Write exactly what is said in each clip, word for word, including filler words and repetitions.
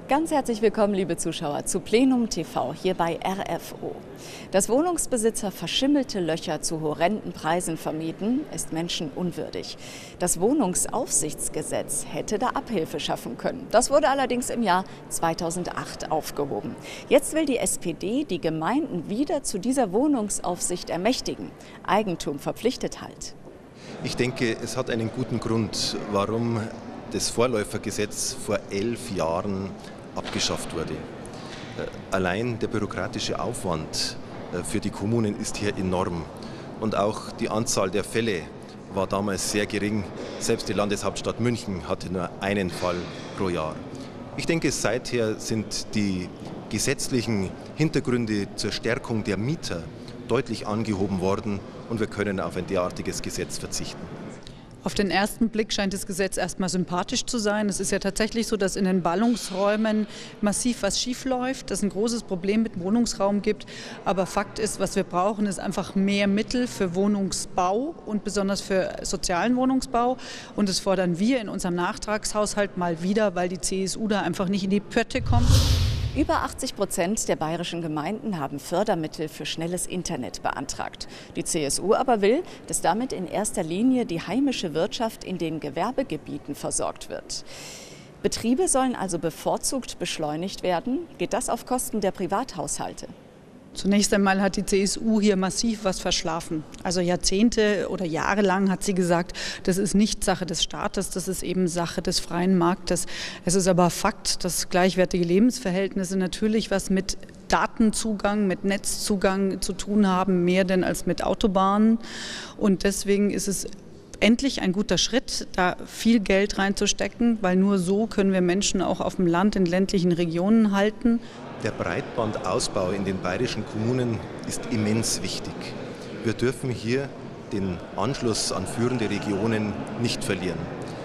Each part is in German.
Ganz herzlich willkommen, liebe Zuschauer, zu Plenum T V hier bei R F O. Dass Wohnungsbesitzer verschimmelte Löcher zu horrenden Preisen vermieten, ist menschenunwürdig. Das Wohnungsaufsichtsgesetz hätte da Abhilfe schaffen können. Das wurde allerdings im Jahr zweitausendacht aufgehoben. Jetzt will die S P D die Gemeinden wieder zu dieser Wohnungsaufsicht ermächtigen. Eigentum verpflichtet halt. Ich denke, es hat einen guten Grund, warum das Vorläufergesetz vor elf Jahren abgeschafft wurde. Allein der bürokratische Aufwand für die Kommunen ist hier enorm. Und auch die Anzahl der Fälle war damals sehr gering. Selbst die Landeshauptstadt München hatte nur einen Fall pro Jahr. Ich denke, seither sind die gesetzlichen Hintergründe zur Stärkung der Mieter deutlich angehoben worden und wir können auf ein derartiges Gesetz verzichten. Auf den ersten Blick scheint das Gesetz erstmal sympathisch zu sein. Es ist ja tatsächlich so, dass in den Ballungsräumen massiv was schief läuft, dass es ein großes Problem mit dem Wohnungsraum gibt. Aber Fakt ist, was wir brauchen, ist einfach mehr Mittel für Wohnungsbau und besonders für sozialen Wohnungsbau. Und das fordern wir in unserem Nachtragshaushalt mal wieder, weil die C S U da einfach nicht in die Pötte kommt. Über achtzig Prozent der bayerischen Gemeinden haben Fördermittel für schnelles Internet beantragt. Die C S U aber will, dass damit in erster Linie die heimische Wirtschaft in den Gewerbegebieten versorgt wird. Betriebe sollen also bevorzugt beschleunigt werden. Geht das auf Kosten der Privathaushalte? Zunächst einmal hat die C S U hier massiv was verschlafen. Also Jahrzehnte oder Jahre lang hat sie gesagt, das ist nicht Sache des Staates, das ist eben Sache des freien Marktes. Es ist aber Fakt, dass gleichwertige Lebensverhältnisse natürlich was mit Datenzugang, mit Netzzugang zu tun haben, mehr denn als mit Autobahnen. Und deswegen ist es endlich ein guter Schritt, da viel Geld reinzustecken, weil nur so können wir Menschen auch auf dem Land in ländlichen Regionen halten. Der Breitbandausbau in den bayerischen Kommunen ist immens wichtig. Wir dürfen hier den Anschluss an führende Regionen nicht verlieren.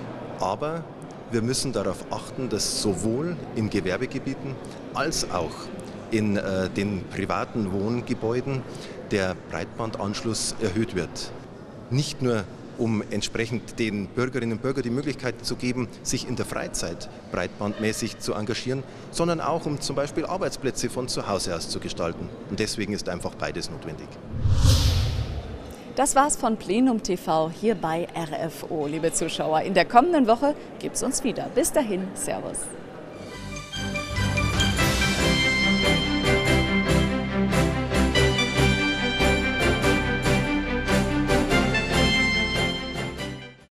Aber wir müssen darauf achten, dass sowohl in Gewerbegebieten als auch in äh, den privaten Wohngebäuden der Breitbandanschluss erhöht wird. Nicht nur um entsprechend den Bürgerinnen und Bürgern die Möglichkeit zu geben, sich in der Freizeit breitbandmäßig zu engagieren, sondern auch um zum Beispiel Arbeitsplätze von zu Hause aus zu gestalten. Und deswegen ist einfach beides notwendig. Das war's von Plenum T V hier bei R F O, liebe Zuschauer. In der kommenden Woche gibt's uns wieder. Bis dahin, Servus.